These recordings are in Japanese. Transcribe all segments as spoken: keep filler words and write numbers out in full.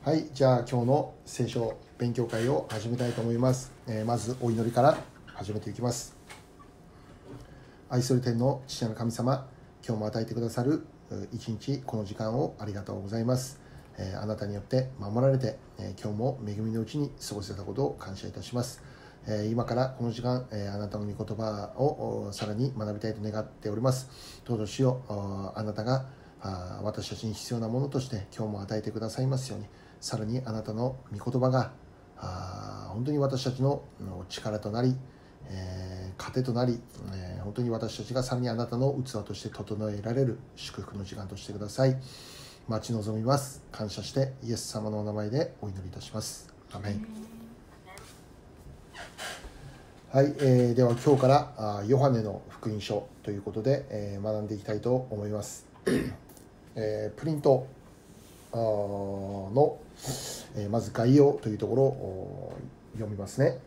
はい、じゃあ今日の聖書勉強会を始めたいと思います。えー、まずお祈りから始めていきます。愛する天の父なる神様、今日も与えてくださる一日この時間をありがとうございます。えー、あなたによって守られて、えー、今日も恵みのうちに過ごせたことを感謝いたします。えー、今からこの時間、えー、あなたの御言葉をさらに学びたいと願っております。どうぞ主よ、あなたがあ私たちに必要なものとして今日も与えてくださいますように、さらにあなたの御言葉があ本当に私たちの力となり、えー、糧となり、えー、本当に私たちがさらにあなたの器として整えられる祝福の時間としてください。待ち望みます。感謝してイエス様のお名前でお祈りいたします。アメン。はい、えー、では今日からあヨハネの福音書ということで、えー、学んでいきたいと思います。えー、プリントの、えー、まず概要というところを読みますね。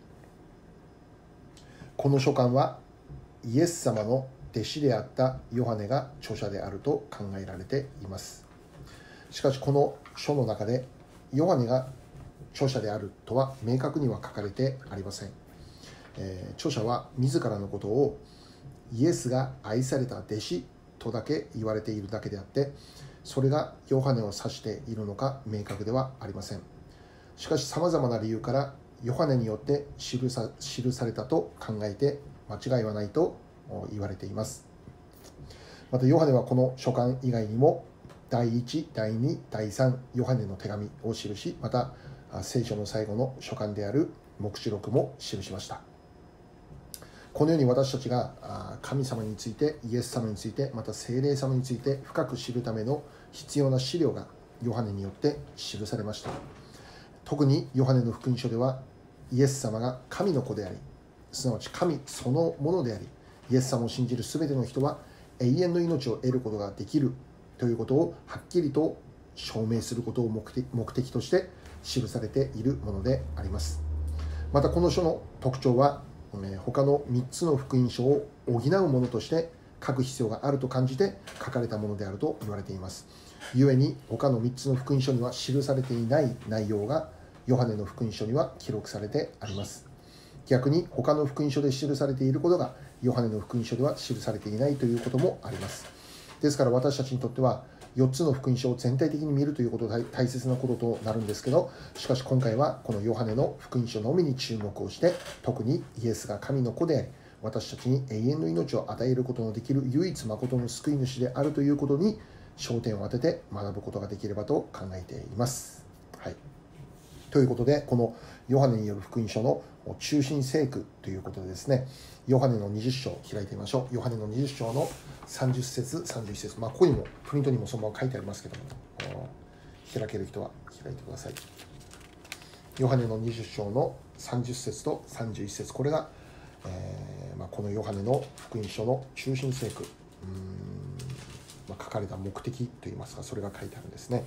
この書簡はイエス様の弟子であったヨハネが著者であると考えられています。しかしこの書の中でヨハネが著者であるとは明確には書かれてありません。えー、著者は自らのことをイエスが愛された弟子とだけ言われているだけであって、それがヨハネを指しているのか明確ではありません。しかしさまざまな理由からヨハネによって記さ、記されたと考えて間違いはないと言われています。またヨハネはこの書簡以外にもだいいち、だいに、だいさんヨハネの手紙を記し、また聖書の最後の書簡である黙示録も記しました。このように私たちが神様について、イエス様について、また聖霊様について深く知るための必要な資料がヨハネによって記されました。特にヨハネの福音書では、イエス様が神の子であり、すなわち神そのものであり、イエス様を信じるすべての人は永遠の命を得ることができるということをはっきりと証明することを目的、目的として記されているものであります。またこの書の特徴は、他のみっつの福音書を補うものとして書く必要があると感じて書かれたものであると言われています。故に他のみっつの福音書には記されていない内容がヨハネの福音書には記録されてあります。逆に他の福音書で記されていることがヨハネの福音書では記されていないということもあります。ですから私たちにとってはよっつの福音書を全体的に見るということが大切なこととなるんですけど、しかし今回はこのヨハネの福音書のみに注目をして、特にイエスが神の子であり、私たちに永遠の命を与えることのできる唯一誠の救い主であるということに焦点を当てて学ぶことができればと考えています。はい。ということで、このヨハネによる福音書の中心聖句ということでですね、ヨハネのにじゅっ章を開いてみましょう。ヨハネのにじゅっ章のさんじゅっ節、さんじゅういち節、まあ、ここにもプリントにもそのまま書いてありますけども、開ける人は開いてください。ヨハネのにじゅっ章のさんじゅっ節とさんじゅういち節、これが、えーまあ、このヨハネの福音書の中心聖句、うーん、まあ、書かれた目的といいますか、それが書いてあるんですね。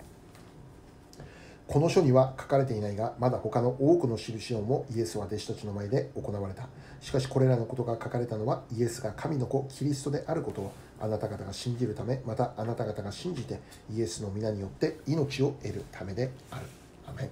この書には書かれていないが、まだ他の多くの印をもイエスは弟子たちの前で行われた。しかしこれらのことが書かれたのは、イエスが神の子キリストであることをあなた方が信じるため、またあなた方が信じてイエスの皆によって命を得るためである。アメン。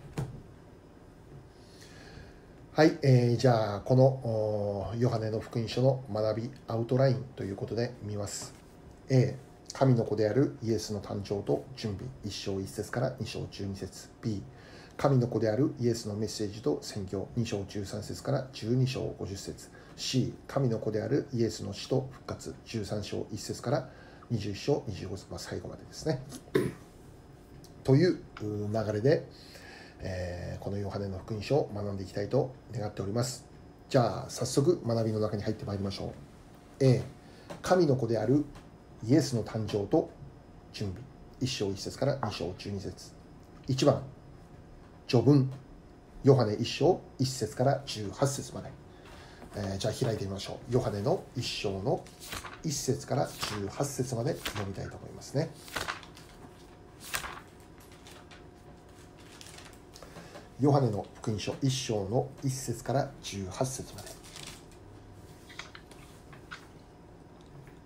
はい、えー、じゃあこのヨハネの福音書の学びアウトラインということで見ます。 A、神の子であるイエスの誕生と準備、いち章いち節からに章じゅうに節。 B、神の子であるイエスのメッセージと宣教、に章じゅうさん節からじゅうに章ごじゅう節。 C、神の子であるイエスの死と復活、じゅうさん章いち節からにじゅういち章にじゅうご節、まあ、最後までですねという流れで、えー、このヨハネの福音書を学んでいきたいと願っております。じゃあ早速学びの中に入ってまいりましょう。 A、神の子であるイエスの誕生と準備、いち章いち節からに章じゅうに節。いちばん、序文、ヨハネいち章いち節からじゅうはち節まで。えー、じゃあ開いてみましょう。ヨハネのいち章のいち節からじゅうはち節まで読みたいと思いますね。ヨハネの福音書いち章のいち節からじゅうはち節まで。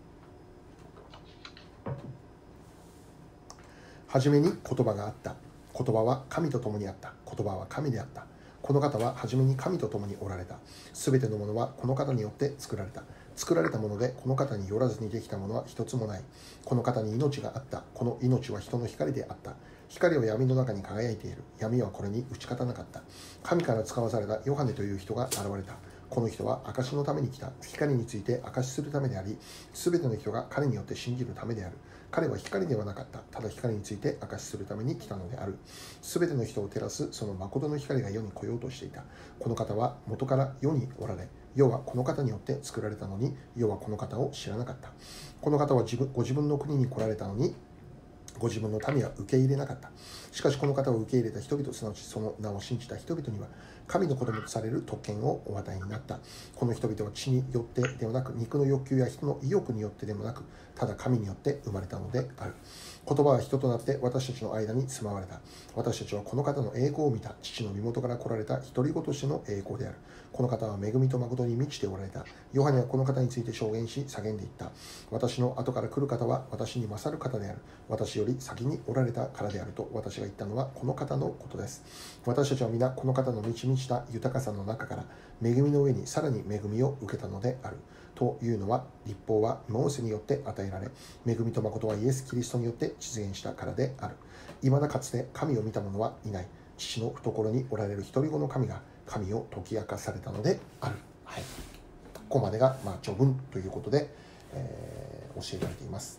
はじめに言葉があった。 言葉は神と共にあった。言葉は神であった。この方は初めに神と共におられた。すべてのものはこの方によって作られた。作られたものでこの方によらずにできたものは一つもない。この方に命があった。この命は人の光であった。光は闇の中に輝いている。闇はこれに打ち勝たなかった。神から使わされたヨハネという人が現れた。この人は証のために来た。光について証しするためであり、すべての人が彼によって信じるためである。彼は光ではなかった。ただ光について証しするために来たのである。すべての人を照らすその誠の光が世に来ようとしていた。この方は元から世におられ、世はこの方によって作られたのに、世はこの方を知らなかった。この方は自分ご自分の国に来られたのに、ご自分の民は受け入れなかった。しかしこの方を受け入れた人々、すなわちその名を信じた人々には、神の子供とされる特権をお与えになった。この人々は血によってではなく、肉の欲求や人の意欲によってでもなく、ただ神によって生まれたのである。言葉は人となって私たちの間に住まわれた。私たちはこの方の栄光を見た。父の身元から来られた独り子としての栄光である。この方は恵みと誠に満ちておられた。ヨハネはこの方について証言し叫んでいった。私の後から来る方は私に勝る方である。私より先におられたからであると私が言ったのはこの方のことです。私たちは皆この方の満ち満ちた豊かさの中から恵みの上にさらに恵みを受けたのである。というのは、律法はモーセによって与えられ、恵みと誠はイエス・キリストによって実現したからである。いまだかつて神を見た者はいない。父の懐におられる一人子の神が神を解き明かされたのである。はい、ここまでが、まあ、序文ということで、えー、教えられています。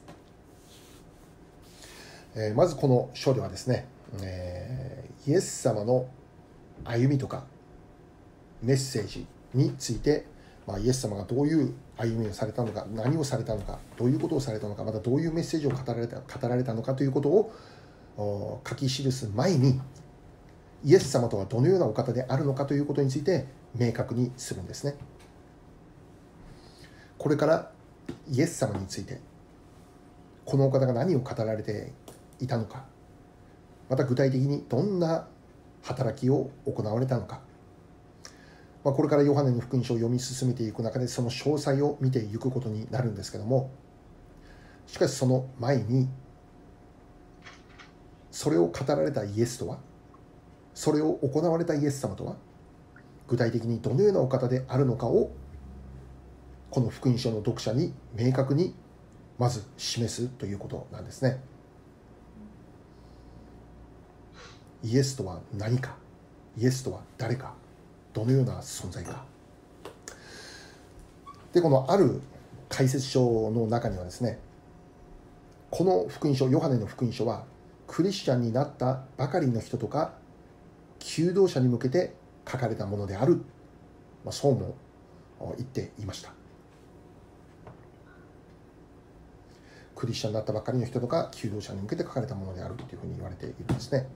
えー、まずこの書ではですね、えー、イエス様の歩みとかメッセージについて、まあ、イエス様がどういう歩みをされたのか、何をされたのか、どういうことをされたのか、またどういうメッセージを語られた、語られたのかということを書き記す前に、イエス様とはどのようなお方であるのかということについて明確にするんですね。これからイエス様について、このお方が何を語られていたのか、また具体的にどんな働きを行われたのか、まあ、これからヨハネの福音書を読み進めていく中でその詳細を見ていくことになるんですけども、しかしその前にそれを語られたイエスとは、それを行われたイエス様とは具体的にどのようなお方であるのかをこの福音書の読者に明確にまず示すということなんですね。イエスとは何か、イエスとは誰か、どのような存在か。で、このある解説書の中にはですね、この福音書、ヨハネの福音書はクリスチャンになったばかりの人とか求道者に向けて書かれたものである、まあ、そうも言っていました。クリスチャンになったばかりの人とか求道者に向けて書かれたものであるというふうに言われているんですね。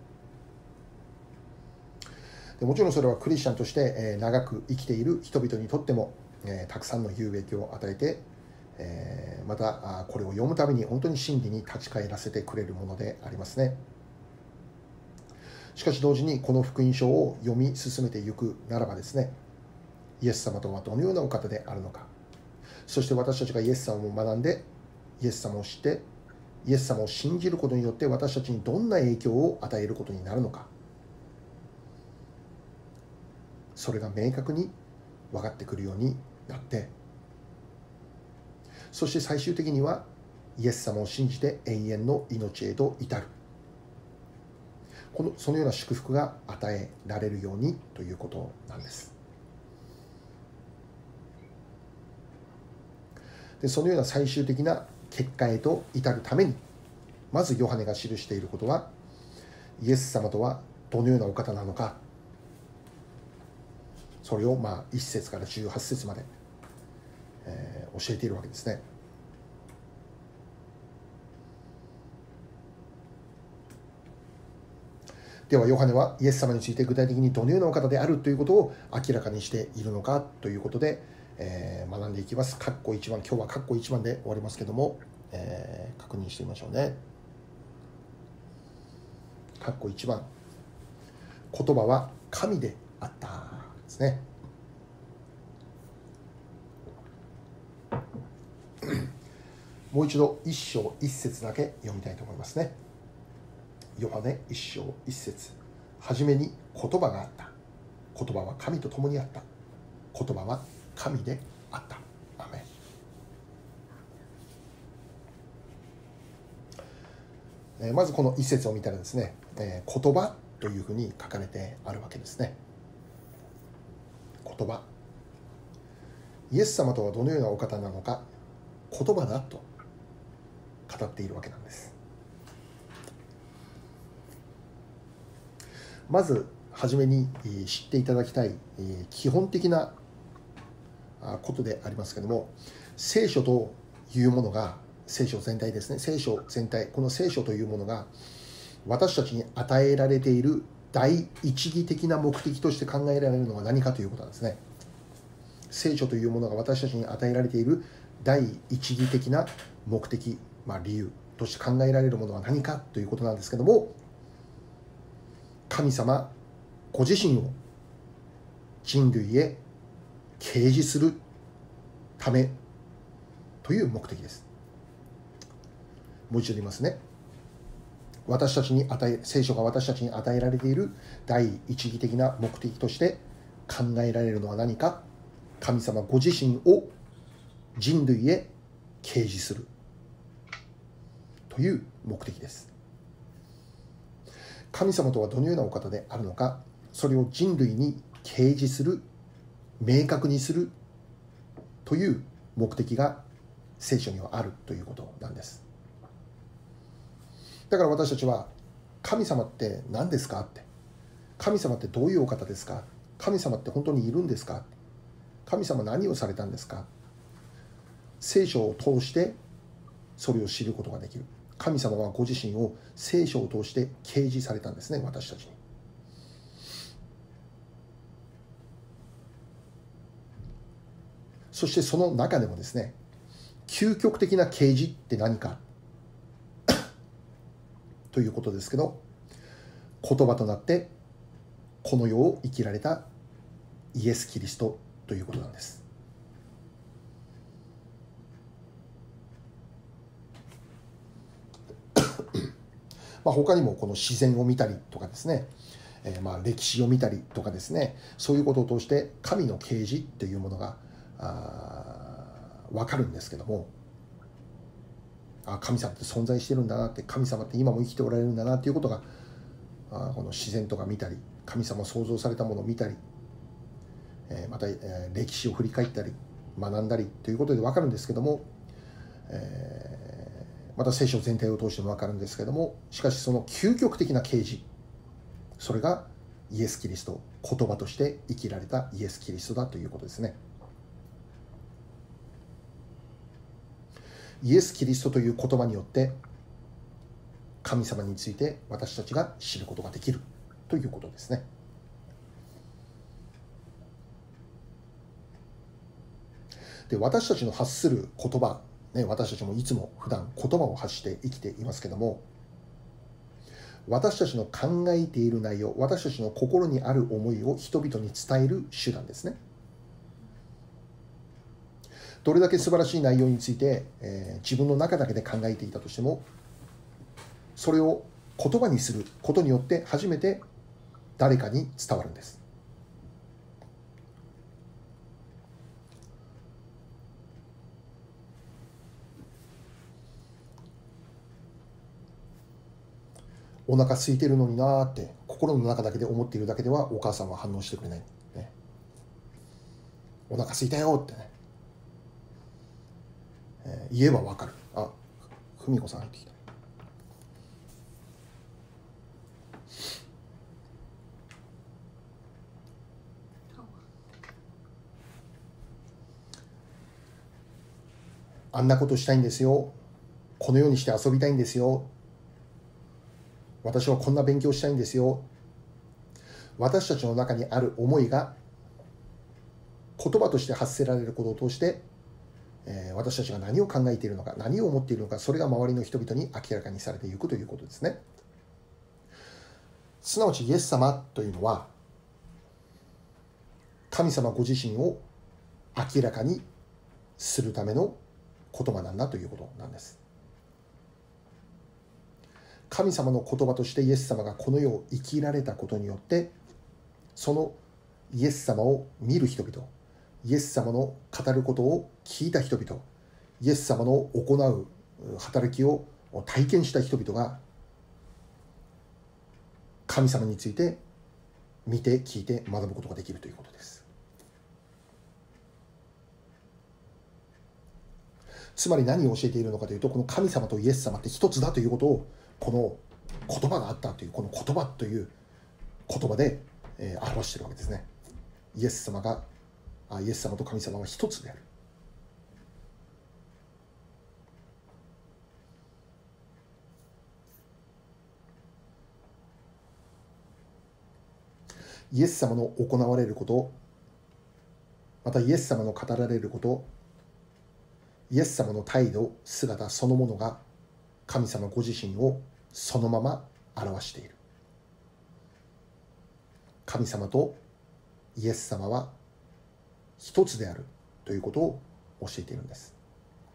でもちろんそれはクリスチャンとして長く生きている人々にとってもたくさんの有益を与えて、またこれを読むために本当に真理に立ち返らせてくれるものでありますね。しかし同時にこの福音書を読み進めていくならばですね、イエス様とはどのようなお方であるのか、そして私たちがイエス様を学んでイエス様を知ってイエス様を信じることによって私たちにどんな影響を与えることになるのか、それが明確に分かってくるようになって、そして最終的にはイエス様を信じて永遠の命へと至る、このそのような祝福が与えられるようにということなんです。で、そのような最終的な結果へと至るために、まずヨハネが記していることは、イエス様とはどのようなお方なのか、それをまあいち節からじゅうはち節まで、えー、教えているわけですね。ではヨハネはイエス様について具体的にどのようなお方であるということを明らかにしているのかということで、えー、学んでいきます。括弧いちばん、今日は括弧いちばんで終わりますけども、えー、確認してみましょうね。括弧いちばん、言葉は神であったですね。もう一度一章一節だけ読みたいと思いますね。 ヨハネ一章一節、はじめに言葉があった。言葉は神と共にあった。言葉は神であった。アメン。えー、まずこの一節を見たらですね、えー、言葉というふうに書かれてあるわけですね。言葉。イエス様とはどのようなお方なのか、言葉だと語っているわけなんです。まずはじめに知っていただきたい基本的なことでありますけれども、聖書というものが、聖書全体ですね、聖書全体、この聖書というものが私たちに与えられている第一義的な目的として考えられるのは何かということなんですね。聖書というものが私たちに与えられている第一義的な目的、まあ、理由として考えられるものは何かということなんですけども、神様ご自身を人類へ啓示するためという目的です。もう一度言いますね。私たちに与え、聖書が私たちに与えられている第一義的な目的として考えられるのは何か、神様ご自身を人類へ啓示するという目的です。神様とはどのようなお方であるのか、それを人類に啓示する、明確にするという目的が聖書にはあるということなんです。だから私たちは、神様って何ですかって、神様ってどういうお方ですか、神様って本当にいるんですか、神様何をされたんですか、聖書を通してそれを知ることができる。神様はご自身を聖書を通して啓示されたんですね、私たちに。そしてその中でもですね、究極的な啓示って何かということですけど、言葉となってこの世を生きられたイエス・キリストということなんです。まあ他にもこの自然を見たりとかですね、えー、まあ歴史を見たりとかですね、そういうことを通して神の啓示っていうものが分かるんですけども、あ、神様って存在してるんだなって、神様って今も生きておられるんだなっていうことが、あ、この自然とか見たり、神様創造されたものを見たり、えー、また、えー、歴史を振り返ったり学んだりということで分かるんですけども、えー、また聖書全体を通しても分かるんですけども、しかしその究極的な啓示、それがイエス・キリスト、言葉として生きられたイエス・キリストだということですね。イエス・キリストという言葉によって神様について私たちが知ることができるということですね。で、私たちの発する言葉、ね、私たちもいつも普段言葉を発して生きていますけども、私たちの考えている内容、私たちの心にある思いを人々に伝える手段ですね。どれだけ素晴らしい内容について、えー、自分の中だけで考えていたとしても、それを言葉にすることによって初めて誰かに伝わるんです。お腹空いてるのになーって心の中だけで思っているだけではお母さんは反応してくれない、ね、お腹空いたよってね、えー、言えばわかる。あ、ふみこさん入ってきた。あんなことしたいんですよ、このようにして遊びたいんですよ、私はこんな勉強したいんですよ。私たちの中にある思いが言葉として発せられることを通して、えー、私たちが何を考えているのか、何を思っているのか、それが周りの人々に明らかにされていくということですね。すなわちイエス様というのは神様ご自身を明らかにするための言葉なんだということなんです。 神様の言葉としてイエス様がこの世を生きられたことによって、そのイエス様を見る人々、イエス様の語ることを聞いた人々、イエス様の行う働きを体験した人々が神様について見て聞いて学ぶことができるということです。つまり何を教えているのかというと、この神様とイエス様って一つだということを、この言葉があったという、この言葉という言葉で、えー、表しているわけですね。イエス様があイエス様と神様は一つである。イエス様の行われること、またイエス様の語られること、イエス様の態度、姿そのものが神様ご自身をそのまま表している。神様とイエス様は一つであるということを教えているんです。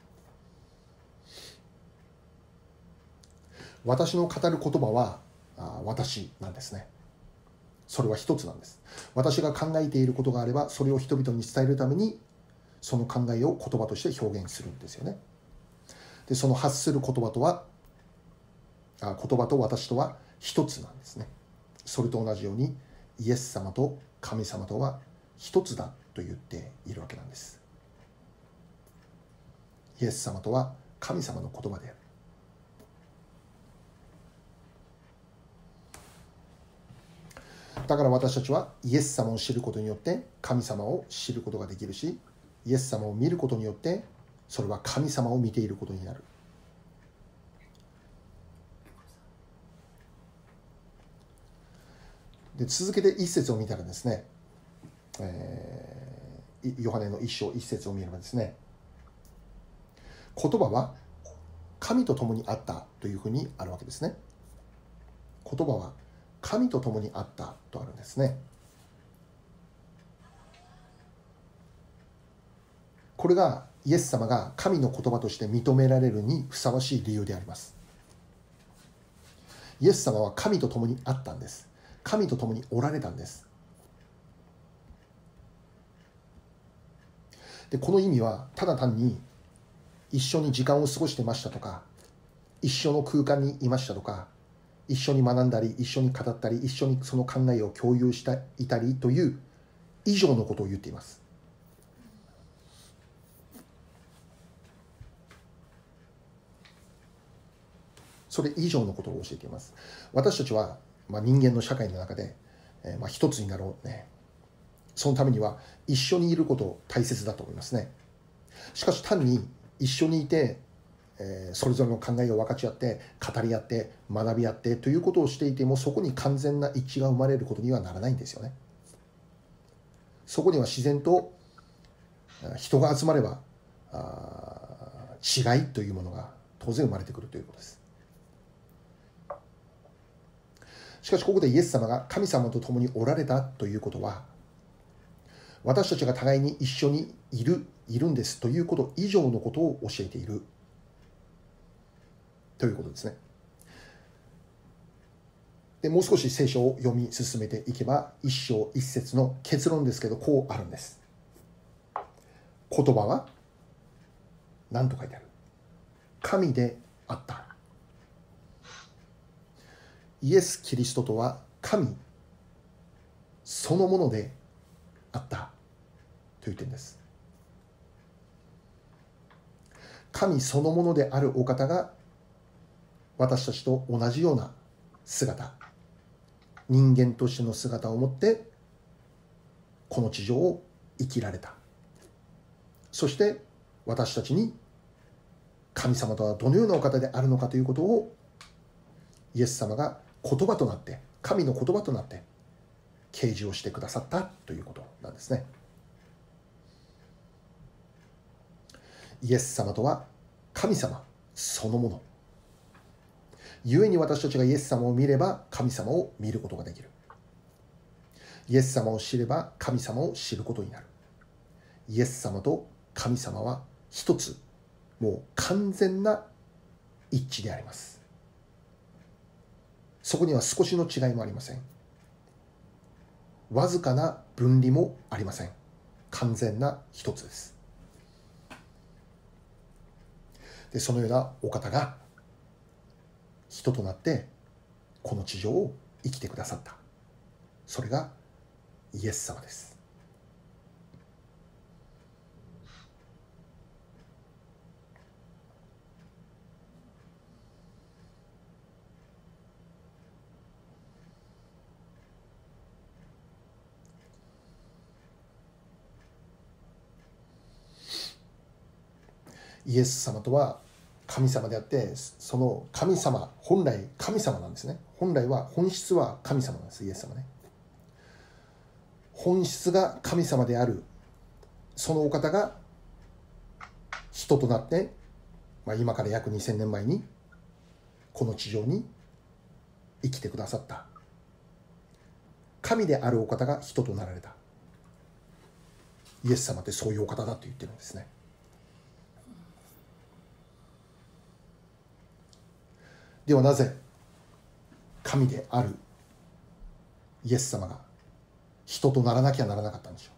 私の語る言葉はあ私なんですね。それは一つなんです。私が考えていることがあれば、それを人々に伝えるためにその考えを言葉として表現するんですよね。で、その発する言葉とはあ言葉と私とは一つなんですね。それと同じようにイエス様と神様とは一つだと言っているわけなんです。イエス様とは神様の言葉である。だから私たちはイエス様を知ることによって神様を知ることができるし、イエス様を見ることによってそれは神様を見ていることになる。で、続けて一節を見たらですね、えー、ヨハネの一章一節を見ればですね、言葉は神と共にあったというふうにあるわけですね。言葉は神と共にあったとあるんですね。これがイエス様が神の言葉として認められるにふさわしい理由であります。イエス様は神と共にあったんです。神と共におられたんです。で、この意味はただ単に一緒に時間を過ごしてましたとか、一緒の空間にいましたとか、一緒に学んだり、一緒に語ったり、一緒にその考えを共有していたりという以上のことを言っています。それ以上のことを教えています。私たちは、まあ、人間の社会の中で、えーまあ、一つになろうね。そのためには一緒にいること大切だと思いますね。しかし単に一緒にいて、えー、それぞれの考えを分かち合って語り合って学び合ってということをしていても、そこに完全な一致が生まれることにはならないんですよね。そこには自然と人が集まればあ違いというものが当然生まれてくるということです。しかしここでイエス様が神様と共におられたということは、私たちが互いに一緒にいるいるんですということ以上のことを教えているということですね。で、もう少し聖書を読み進めていけば、一章一節の結論ですけど、こうあるんです。言葉は何と書いてある？神であった。イエス・キリストとは神そのものであったと言ってるんです。神そのものであるお方が私たちと同じような姿、人間としての姿を持ってこの地上を生きられた。そして私たちに神様とはどのようなお方であるのかということをイエス様が言葉となって、神の言葉となって掲示をしてくださったということなんですね。イエス様とは神様そのもの。故に私たちがイエス様を見れば神様を見ることができる。イエス様を知れば神様を知ることになる。イエス様と神様は一つ、もう完全な一致であります。 そこには少しの違いもありません。わずかな分離もありません。完全な一つです。で、そのようなお方が人となってこの地上を生きてくださった。それがイエス様です。イエス様とは神様であって、その神様、本来神様なんですね。本来は、本質は神様なんです、イエス様ね。本質が神様である、そのお方が人となって、まあ、今から約にせんねんまえにこの地上に生きてくださった。神であるお方が人となられた。イエス様ってそういうお方だと言ってるんですね。ではなぜ神であるイエス様が人とならなきゃならなかったんでしょう。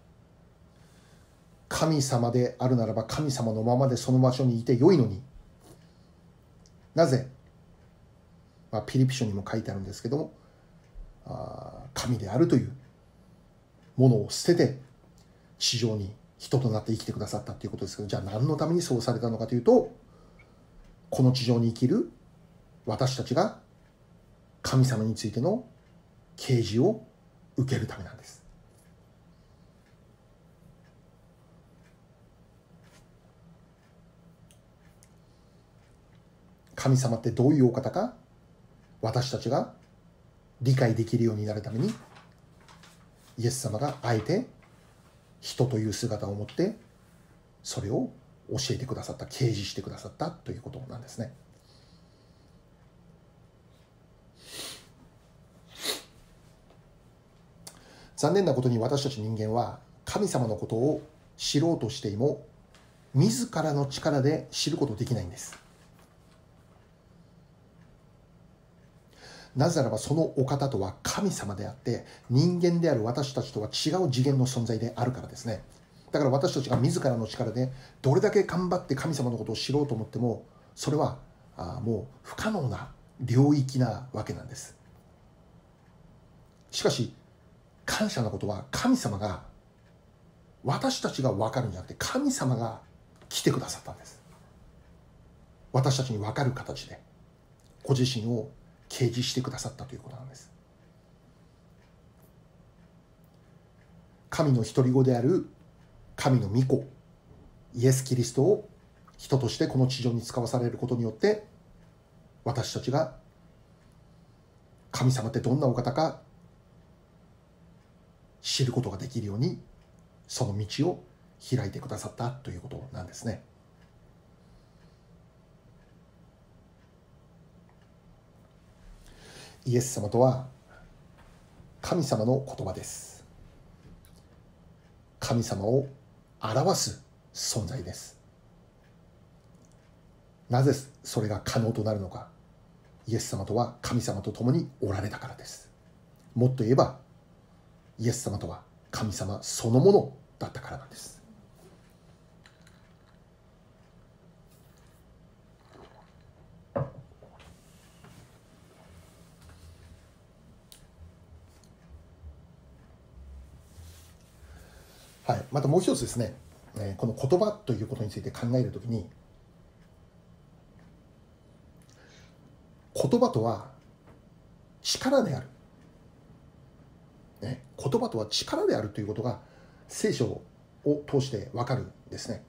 神様であるならば神様のままでその場所にいてよいのに、なぜ、まあ、ピリピ書にも書いてあるんですけども、あ神であるというものを捨てて地上に人となって生きてくださったということですけど、じゃあ何のためにそうされたのかというと、この地上に生きる私たちが神様についての啓示を受けるためなんです。神様ってどういうお方か、私たちが理解できるようになるために、イエス様があえて人という姿を持ってそれを教えてくださった、啓示してくださったということなんですね。残念なことに私たち人間は神様のことを知ろうとしても自らの力で知ることできないんです。なぜならばそのお方とは神様であって人間である私たちとは違う次元の存在であるからですね。だから私たちが自らの力でどれだけ頑張って神様のことを知ろうと思ってもそれはあもう不可能な領域なわけなんです。しかし感謝なことは神様が私たちが分かるんじゃなくて神様が来てくださったんです。私たちに分かる形でご自身を啓示してくださったということなんです。神の独り子である神の御子イエス・キリストを人としてこの地上に使わされることによって私たちが神様ってどんなお方か知ることができるようにその道を開いてくださったということなんですね。イエス様とは神様の言葉です。神様を表す存在です。なぜそれが可能となるのか。イエス様とは神様と共におられたからです。もっと言えばイエス様とは神様そのものだったからなんです。はい、またもう一つですね、この言葉ということについて考えるときに、言葉とは力である、ね、言葉とは力であるということが聖書を通して分かるんですね。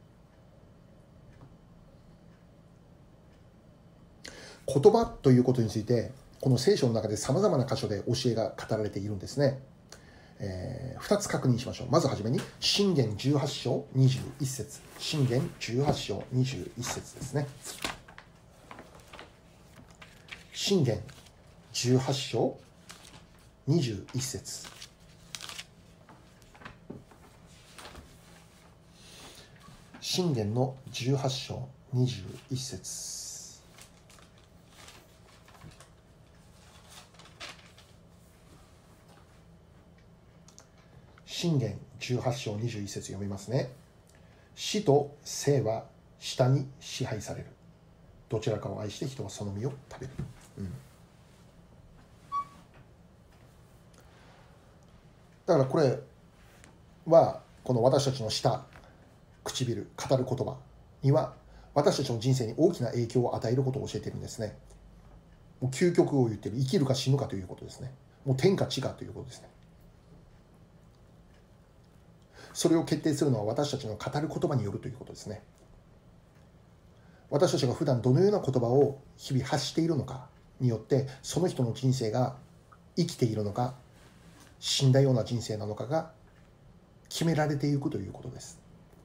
言葉ということについてこの聖書の中でさまざまな箇所で教えが語られているんですね。えー、ふたつ確認しましょう。まずはじめに箴言じゅうはち章にじゅういち節、箴言じゅうはち章にじゅういち節ですね。箴言じゅうはち章にじゅういち節。箴言のじゅうはち章にじゅういち節。 箴言じゅうはち章にじゅういち節読みますね。死と生は舌に支配される。どちらかを愛して人はその実を食べる。うん、だからこれはこの私たちの舌、唇、語る言葉には私たちの人生に大きな影響を与えることを教えているんですね。もう究極を言っている、生きるか死ぬかということですね。もう天か地かということですね。それを決定するのは私たちの語る言葉によるということですね。私たちが普段どのような言葉を日々発しているのかによって、その人の人生が生きているのか死んだような人生なのかが決められていくということです。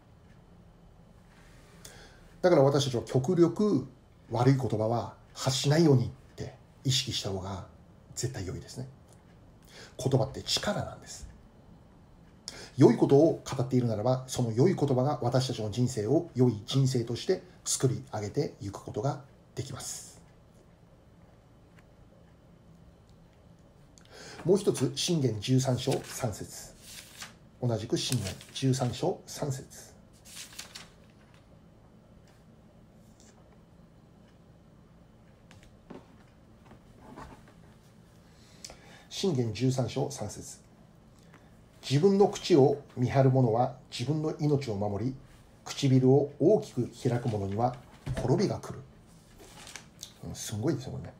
だから私たちは極力悪い言葉は発しないようにって意識した方が絶対良いですね。言葉って力なんです。良いことを語っているならば、その良い言葉が私たちの人生を良い人生として作り上げていくことができます。もう一つ、箴言じゅうさん章さん節。同じく箴言じゅうさん章さん節。箴言じゅうさん章さん節。自分の口を見張る者は自分の命を守り、唇を大きく開く者には滅びが来る。すごいですよ、これね。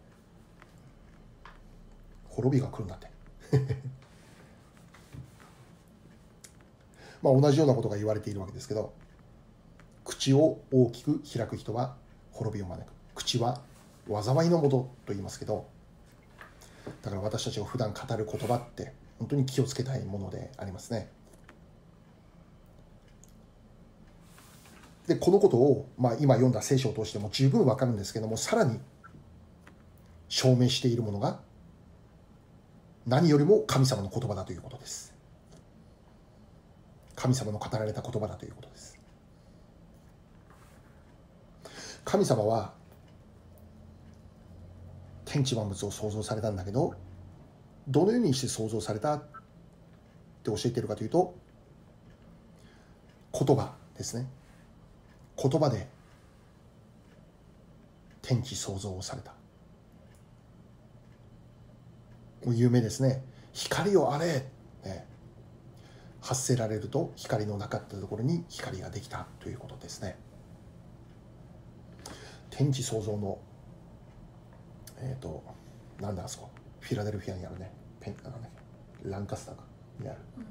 滅びが来るんだって。まあ同じようなことが言われているわけですけど、口を大きく開く人は滅びを招く。口は災いのもとと言いますけど、だから私たちが普段語る言葉って本当に気をつけたいものでありますね。でこのことを、まあ、今読んだ聖書を通しても十分わかるんですけども、さらに証明しているものが何よりも神様の言葉だということです。神様の語られた言葉だということです。神様は天地万物を創造されたんだけど、どのようにして創造されたって教えているかというと、言葉ですね。言葉で天地創造をされた。有名ですね。光をあれ、ね、発せられると光のなかったところに光ができたということですね。天地創造のえっ、ー、となんだあそこフィラデルフィアにあるね、ペンなんだっけ、ランカスターかにある、うん、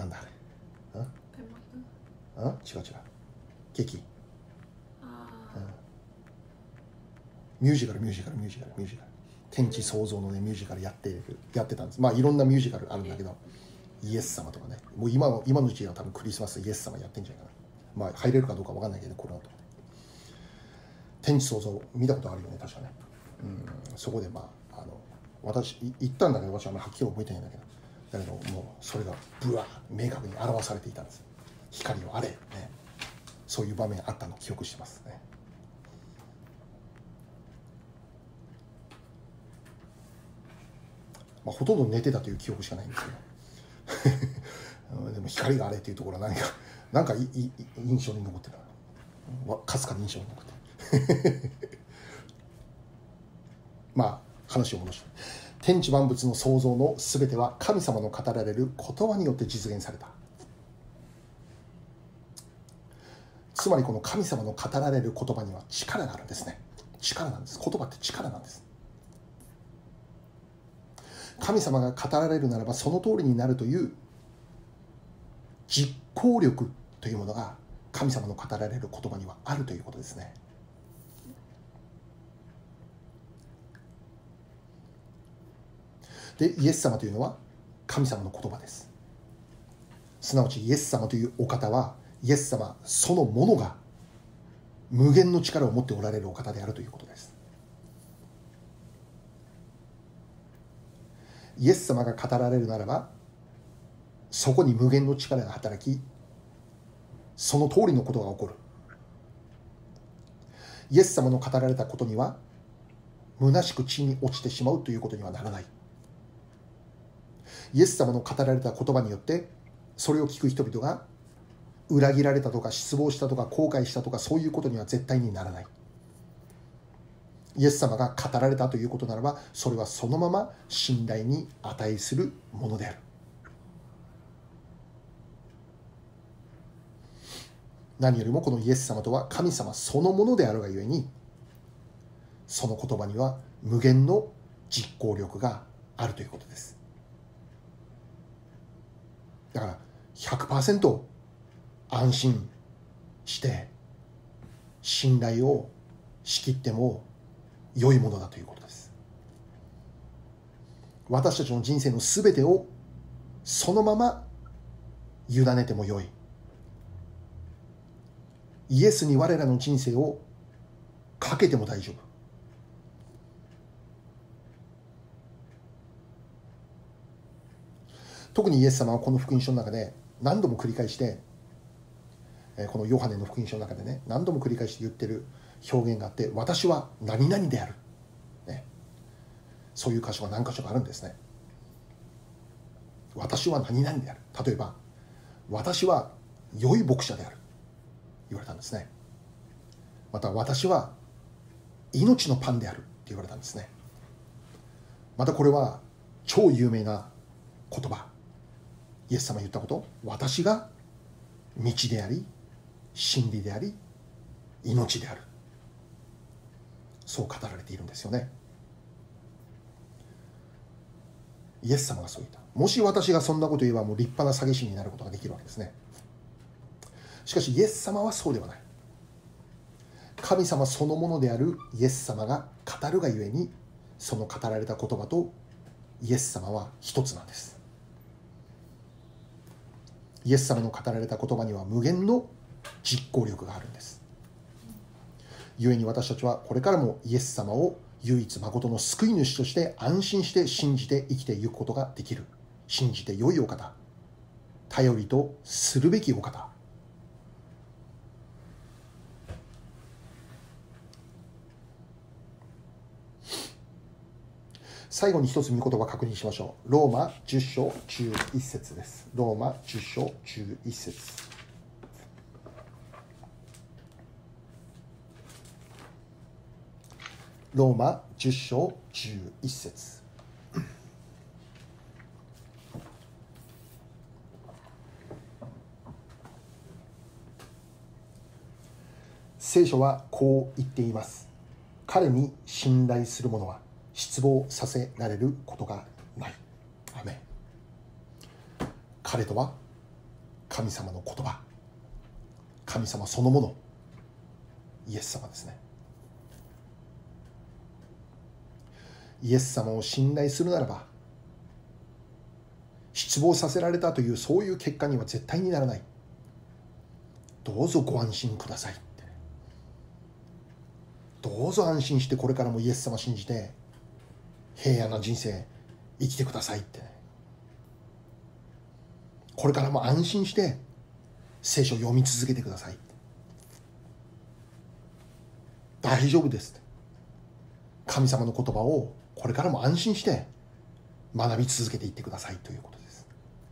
なんだあれ、うん、違う違う、劇、あ、うん、ミュージカルミュージカルミュージカルミュージカル天地創造のねミュージカルやってるやってたんです。まあいろんなミュージカルあるんだけど、イエス様とかね、もう今の今のうちは多分クリスマスイエス様やってんじゃないかな。まあ入れるかどうかわかんないけど、この後天地創造見たことあるよね、確かね。うん、そこでまああの私行ったんだけど、私ははっきり覚えてないんだけど、だけどもうそれがブワー明確に表されていたんです。光をあれ、ね、そういう場面あったのを記憶してますね。まあ、ほとんど寝てたという記憶しかないんですけどでも光があれというところは何かなんかいい印象に残ってた、かすかに印象に残ってまあ話を戻して、天地万物の創造のすべては神様の語られる言葉によって実現された。つまりこの神様の語られる言葉には力があるんですね。力なんです。言葉って力なんです。神様が語られるならばその通りになるという実行力というものが神様の語られる言葉にはあるということですね。で、イエス様というのは神様の言葉です。すなわちイエス様というお方はイエス様そのものが無限の力を持っておられるお方であるということです。イエス様が語られるならばそこに無限の力が働き、その通りのことが起こる。イエス様の語られたことには虚しく地に落ちてしまうということにはならない。 イエス様の語られた言葉によってそれを聞く人々が裏切られたとか失望したとか後悔したとかそういうことには絶対にならない。イエス様が語られたということならば、それはそのまま信頼に値するものである。何よりもこのイエス様とは神様そのものであるがゆえに、その言葉には無限の実行力があるということです。だから ひゃくパーセント 安心して信頼をしきっても良いものだということです。私たちの人生のすべてをそのまま委ねても良い。イエスに我らの人生をかけても大丈夫。特にイエス様はこの福音書の中で何度も繰り返して、このヨハネの福音書の中でね、何度も繰り返して言ってる表現があって、私は何々である、ね、そういう箇所が何箇所かあるんですね。私は何々である。例えば私は良い牧者である言われたんですね。また私は命のパンであるって言われたんですね。またこれは超有名な言葉、イエス様が言ったこと、私が道であり真理であり命である、そう語られているんですよね。イエス様がそう言った。もし私がそんなこと言えばもう立派な詐欺師になることができるわけですね。しかしイエス様はそうではない。神様そのものであるイエス様が語るがゆえに、その語られた言葉とイエス様は一つなんです。イエス様の語られた言葉には無限の実行力があるんです。故に私たちはこれからもイエス様を唯一誠の救い主として安心して信じて生きていくことができる。信じて良いお方、頼りとするべきお方。最後に一つ御言葉確認しましょう。ローマじゅっ章じゅういち節です。ローマじゅっ章じゅういち節。ローマじゅっ章じゅういち節。聖書はこう言っています。彼に信頼する者は失望させられることがない。アメン。彼とは神様の言葉、神様そのもの、イエス様ですね。イエス様を信頼するならば、失望させられたというそういう結果には絶対にならない。どうぞご安心くださいって。どうぞ安心してこれからもイエス様信じて平安な人生生きてくださいって。これからも安心して聖書を読み続けてください。大丈夫です。神様の言葉をこれからも安心して学び続けていってくださいということです。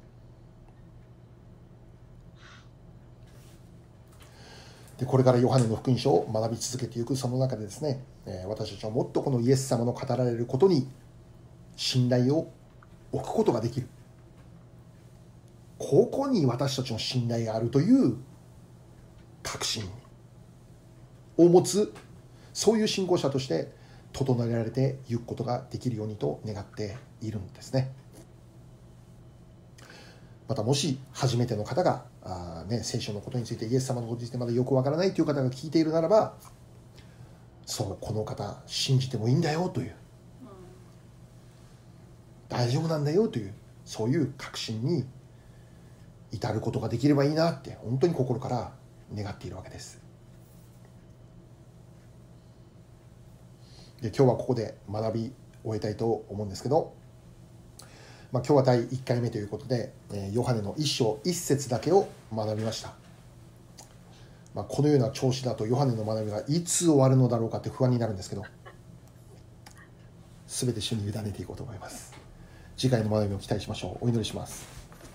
でこれからヨハネの福音書を学び続けていくその中でですね、私たちはもっとこのイエス様の語られることに信頼を置くことができる。ここに私たちの信頼があるという確信を持つ、そういう信仰者として整えられていくことができるようにと願っているんですね。またもし初めての方があ、ね、聖書のことについてイエス様のことについてまだよくわからないという方が聞いているならば、そうこの方信じてもいいんだよという、大丈夫なんだよという、そういう確信に至ることができればいいなって本当に心から願っているわけです。で今日はここで学び終えたいと思うんですけど、まあ、今日はだいいっかいめということでヨハネのいっ章いち節だけを学びました。まあ、このような調子だとヨハネの学びがいつ終わるのだろうかって不安になるんですけど、全て主に委ねていこうと思います。 次回の学びを期待しましょう。お祈りします。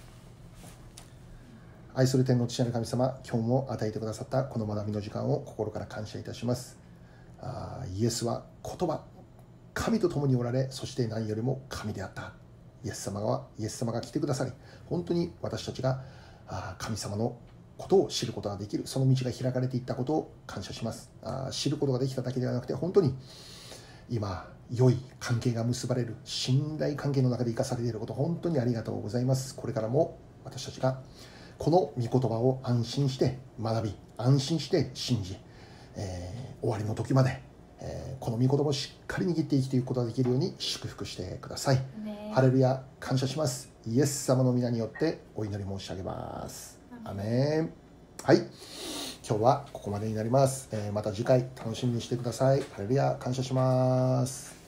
愛する天の父なる神様、今日も与えてくださったこの学びの時間を心から感謝いたします。あイエスは言葉、神と共におられ、そして何よりも神であった。イエス様がイエス様が来てくださり、本当に私たちがあ神様のことを知ることができる、その道が開かれていったことを感謝します。あ知ることができただけではなくて、本当に今良い関係が結ばれる信頼関係の中で生かされていること、本当にありがとうございます。これからも私たちがこの御言葉を安心して学び、安心して信じ、えー、終わりの時まで、えー、この御言葉をしっかり握って生きていくことができるように祝福してください。ハレルヤ、感謝します。イエス様の皆によってお祈り申し上げます。アメン。はい、今日はここまでになります。えー、また次回楽しみにしてください。ハレルヤ、感謝します。